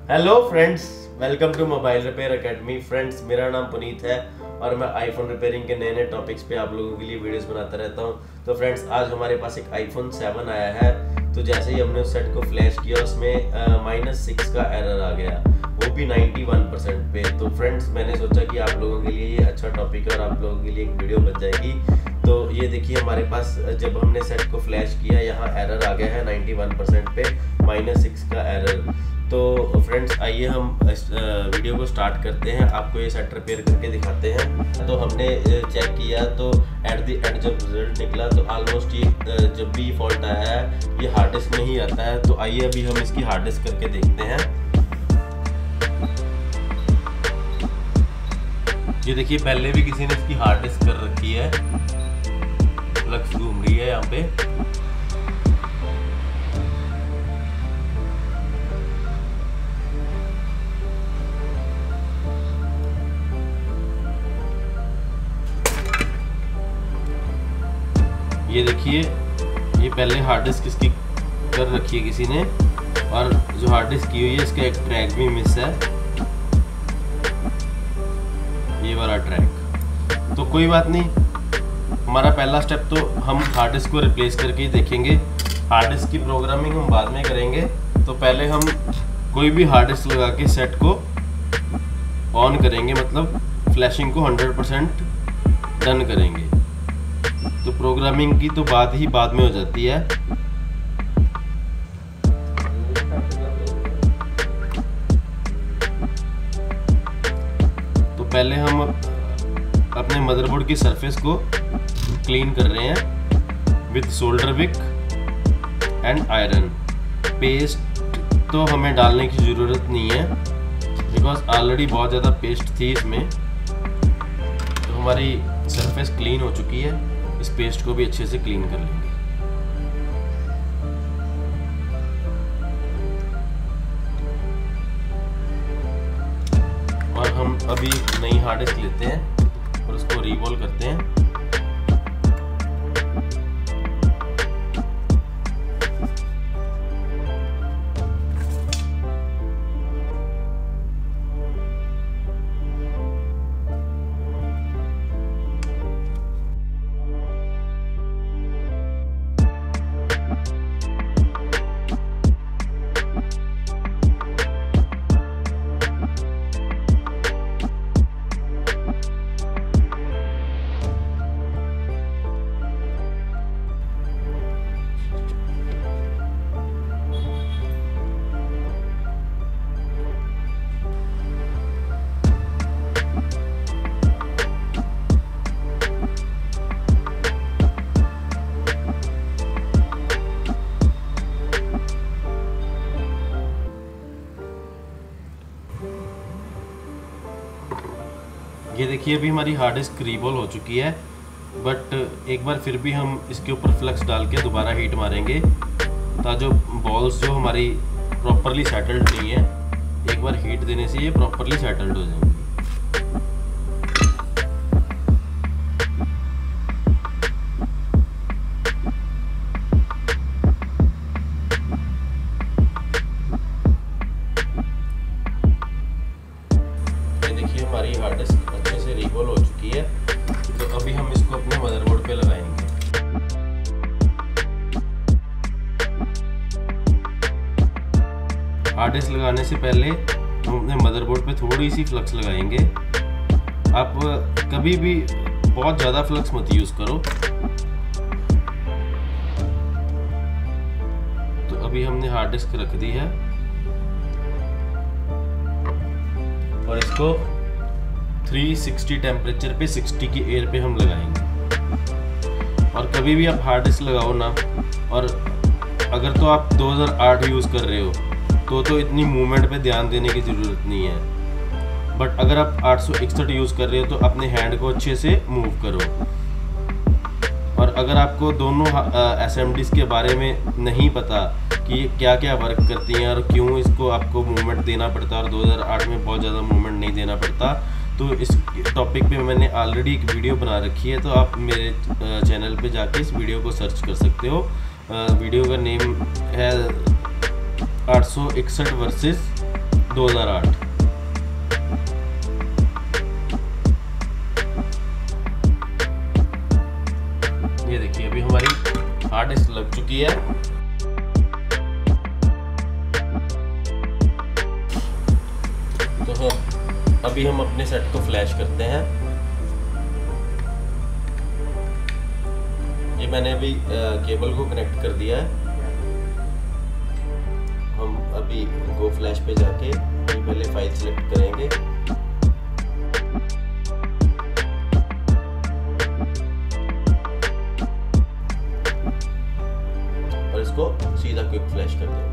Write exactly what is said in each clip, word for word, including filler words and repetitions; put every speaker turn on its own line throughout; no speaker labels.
Hello friends, welcome to mobile repair academy. Friends, मेरा नाम पुनीत है और मैं आईफोन रिपेयरिंग के नए नए टॉपिक्स पे आप लोगों के लिए वीडियोस बनाता रहता हूँ। तो फ्रेंड्स, आज हमारे पास एक आईफोन सेवन आया है। तो जैसे ही हमने उस सेट को फ्लैश किया, उसमें माइनस सिक्स का एरर आ गया, वो भी नाइन्टी वन परसेंट पे। तो फ्रेंड्स, मैंने सोचा कि आप लोगों के लिए ये अच्छा टॉपिक है और आप लोगों के लिए एक वीडियो बन जाएगी। तो ये देखिए, हमारे पास जब हमने सेट को फ्लैश किया, यहाँ एरर आ गया है नाइन्टी वन परसेंट पे, माइनस सिक्स का एरर। तो फ्रेंड्स, आइए हम इस वीडियो को स्टार्ट करते हैं। आपको ये सेट रिपेयर करके दिखाते हैं। तो हमने चेक किया, तो एट द एंड जब रिजल्ट निकला तो ऑलमोस्ट ये जब भी फॉल्ट आया है ये हार्ड डिस्क में ही आता है। तो आइए अभी हम इसकी हार्ड डिस्क करके देखते हैं। ये देखिए, पहले भी किसी ने इसकी हार्ड डिस्क कर रखी है, फ्लक्स घूम रही है यहाँ पे। ये देखिए, ये पहले हार्ड डिस्क इसकी कर रखी है किसी ने, और जो हार्ड डिस्क की हुई है इसका एक ट्रैक भी मिस है, ये वाला ट्रैक। तो कोई बात नहीं, हमारा पहला स्टेप तो हम हार्ड डिस्क को रिप्लेस करके ही देखेंगे। हार्ड डिस्क की प्रोग्रामिंग हम बाद में करेंगे। तो पहले हम कोई भी हार्ड डिस्क लगा के सेट को ऑन करेंगे, मतलब फ्लैशिंग को हंड्रेड परसेंट डन करेंगे। तो प्रोग्रामिंग की तो बात ही बाद में हो जाती है। तो पहले हम अपने मदरबोर्ड की सरफेस को क्लीन कर रहे हैं with solder wick and iron. Paste तो हमें डालने की ज़रूरत नहीं है, बिकॉज ऑलरेडी बहुत ज़्यादा पेस्ट थी इसमें। तो हमारी सरफेस क्लीन हो चुकी है, इस पेस्ट को भी अच्छे से क्लीन कर लेंगे। और हम अभी नई हार्ड डिस्क लेते हैं और उसको रीवॉल्व करते हैं। ये देखिए, अभी हमारी हार्ड डिस्क रीवॉल्व हो चुकी है, बट एक बार फिर भी हम इसके ऊपर फ्लक्स डाल के दोबारा हीट मारेंगे, ताकि जो बॉल्स जो हमारी प्रॉपरली सेटल्ड नहीं है, एक बार हीट देने से ये प्रॉपरली सेटल्ड हो जाएंगी। हमारी हार्ड डिस्क अच्छे से रिवॉल्व हो चुकी है। तो अभी हम इसको अपने मदरबोर्ड पे लगाएंगे। हार्ड डिस्क लगाने से पहले हम अपने मदरबोर्ड पे थोड़ी सी फ्लक्स लगाएंगे। आप कभी भी बहुत ज़्यादा फ्लक्स मत यूज़ करो। तो अभी हमने हार्ड डिस्क रख दी है और इसको थ्री सिक्सटी टेम्परेचर पे सिक्सटी की एयर पे हम लगाएंगे। और कभी भी आप हार्ड डिस्क लगाओ ना, और अगर तो आप दो हज़ार आठ यूज़ कर रहे हो तो तो इतनी मूवमेंट पे ध्यान देने की ज़रूरत नहीं है। बट अगर आप आठ सौ इकसठ यूज़ कर रहे हो तो अपने हैंड को अच्छे से मूव करो। और अगर आपको दोनों एस एम डीज़ के बारे में नहीं पता कि क्या क्या वर्क करती हैं और क्यों इसको आपको मूवमेंट देना पड़ता है और दो हज़ार आठ में बहुत ज़्यादा मूवमेंट नहीं देना पड़ता, तो इस टॉपिक पे मैंने ऑलरेडी एक वीडियो बना रखी है। तो आप मेरे चैनल पे जाके इस वीडियो को सर्च कर सकते हो। वीडियो का नेम है आठ सौ इकसठ वर्सेस दो हज़ार आठ। ये देखिए अभी हमारी हार्ड डिस्क लग चुकी है। तो अभी हम अपने सेट को फ्लैश करते हैं। ये मैंने अभी केबल को कनेक्ट कर दिया है। हम अभी गो फ्लैश पे जाके पहले फाइल सेलेक्ट करेंगे और इसको सीधा क्विक फ्लैश कर देंगे।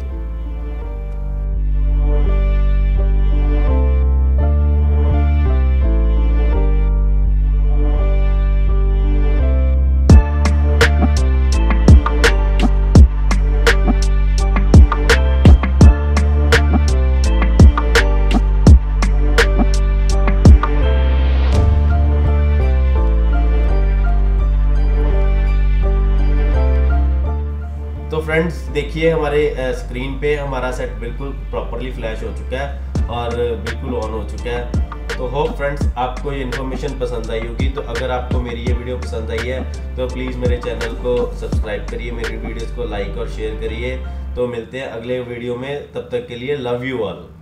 तो फ्रेंड्स देखिए हमारे स्क्रीन पे हमारा सेट बिल्कुल प्रॉपरली फ्लैश हो चुका है और बिल्कुल ऑन हो चुका है। तो होप फ्रेंड्स आपको ये इन्फॉर्मेशन पसंद आई होगी। तो अगर आपको मेरी ये वीडियो पसंद आई है तो प्लीज़ मेरे चैनल को सब्सक्राइब करिए, मेरी वीडियोस को लाइक और शेयर करिए। तो मिलते हैं अगले वीडियो में, तब तक के लिए लव यू ऑल।